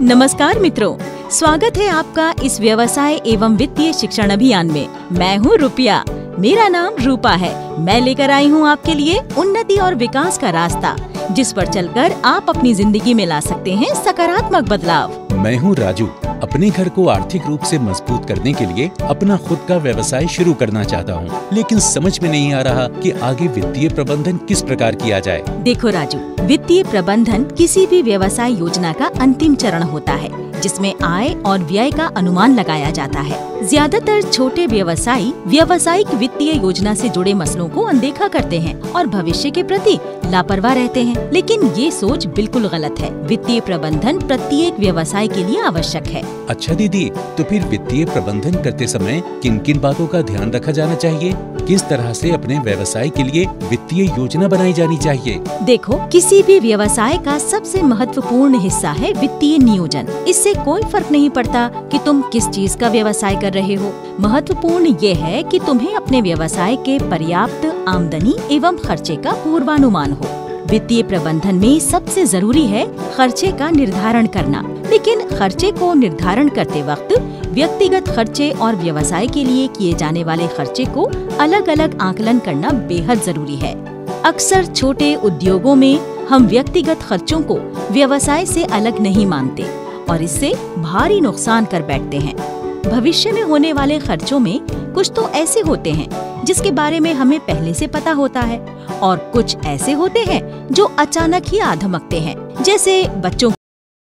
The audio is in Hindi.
नमस्कार मित्रों, स्वागत है आपका इस व्यवसाय एवं वित्तीय शिक्षण अभियान में। मैं हूँ रुपया, मेरा नाम रूपा है। मैं लेकर आई हूँ आपके लिए उन्नति और विकास का रास्ता, जिस पर चलकर आप अपनी जिंदगी में ला सकते हैं सकारात्मक बदलाव। मैं हूँ राजू, अपने घर को आर्थिक रूप से मजबूत करने के लिए अपना खुद का व्यवसाय शुरू करना चाहता हूँ, लेकिन समझ में नहीं आ रहा कि आगे वित्तीय प्रबंधन किस प्रकार किया जाए। देखो राजू, वित्तीय प्रबंधन किसी भी व्यवसाय योजना का अंतिम चरण होता है, जिसमें आय और व्यय का अनुमान लगाया जाता है। ज्यादातर छोटे व्यवसायी व्यावसायिक वित्तीय योजना से जुड़े मसलों को अनदेखा करते हैं और भविष्य के प्रति लापरवाह रहते हैं, लेकिन ये सोच बिल्कुल गलत है। वित्तीय प्रबंधन प्रत्येक व्यवसाय के लिए आवश्यक है। अच्छा दीदी, तो फिर वित्तीय प्रबंधन करते समय किन किन बातों का ध्यान रखा जाना चाहिए? किस तरह से अपने व्यवसाय के लिए वित्तीय योजना बनाई जानी चाहिए? देखो, किसी भी व्यवसाय का सबसे महत्वपूर्ण हिस्सा है वित्तीय नियोजन। इससे कोई फर्क नहीं पड़ता कि तुम किस चीज का व्यवसाय कर रहे हो। महत्वपूर्ण ये है कि तुम्हें अपने व्यवसाय के पर्याप्त आमदनी एवं खर्चे का पूर्वानुमान हो। वित्तीय प्रबंधन में सबसे जरूरी है खर्चे का निर्धारण करना, लेकिन खर्चे को निर्धारण करते वक्त व्यक्तिगत खर्चे और व्यवसाय के लिए किए जाने वाले खर्चे को अलग अलग आकलन करना बेहद जरूरी है। अक्सर छोटे उद्योगों में हम व्यक्तिगत खर्चों को व्यवसाय से अलग नहीं मानते और इससे भारी नुकसान कर बैठते हैं। भविष्य में होने वाले खर्चों में कुछ तो ऐसे होते हैं जिसके बारे में हमें पहले से पता होता है, और कुछ ऐसे होते हैं जो अचानक ही आ धमकते हैं, जैसे बच्चों